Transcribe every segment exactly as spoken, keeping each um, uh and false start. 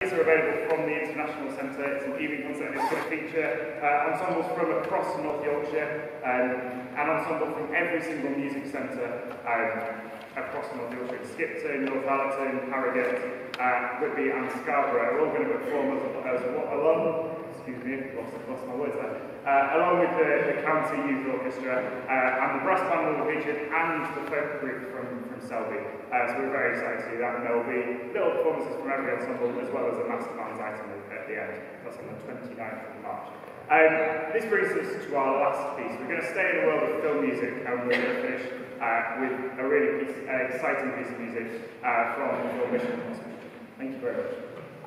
These are available from the International Centre. It's an evening concert and it's going to feature uh, ensembles from across North Yorkshire, um, an ensemble from every single music centre um, across North Yorkshire. Skipton, Northallerton, Harrogate, uh, Whitby and Scarborough are all going to perform as, as along, excuse me, lost, lost my words there, uh, along with the, the County Youth Orchestra, uh, and the brass band will be featured, and the folk group from, from Selby. Uh, so we're very excited to see that, and there will be little performances from every ensemble, as well as a master band's item at the end. That's on the twenty-ninth of March. Um, this brings us to our last piece. We're going to stay in the world of film music, and we're going to finish uh, with a really piece, uh, exciting piece of music uh, from the film Mission Impossible. Thank you very much.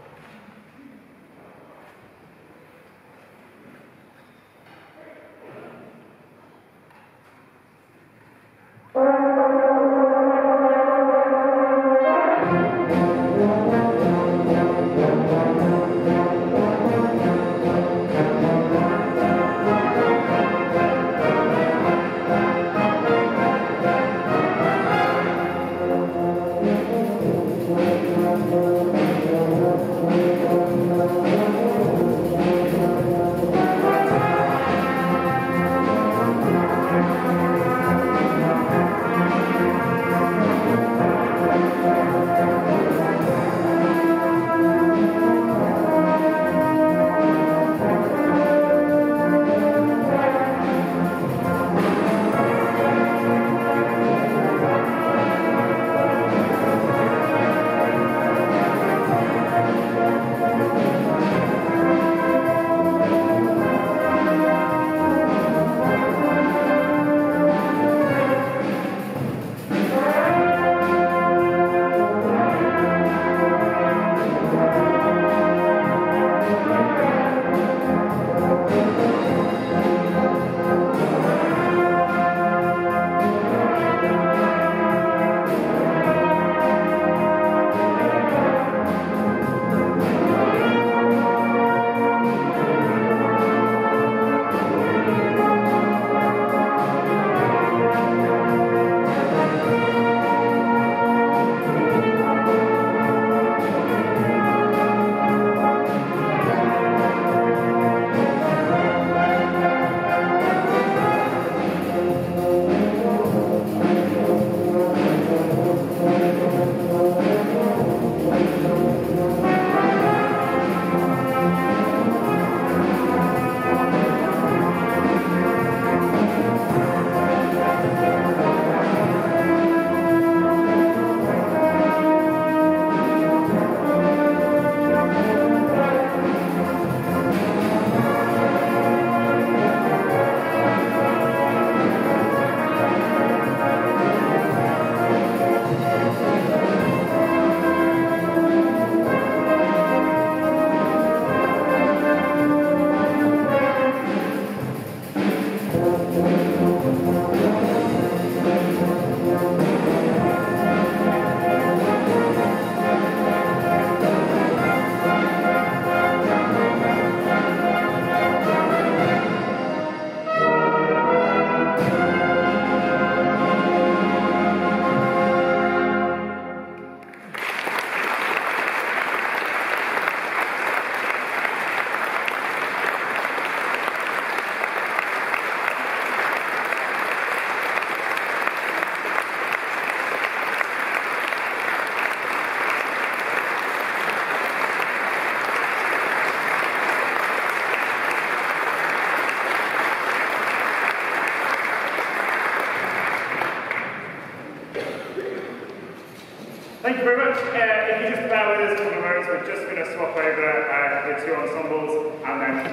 Thank you very much. Uh, if you just bear with us a couple of moments, we're just going to swap over uh, the two ensembles, and then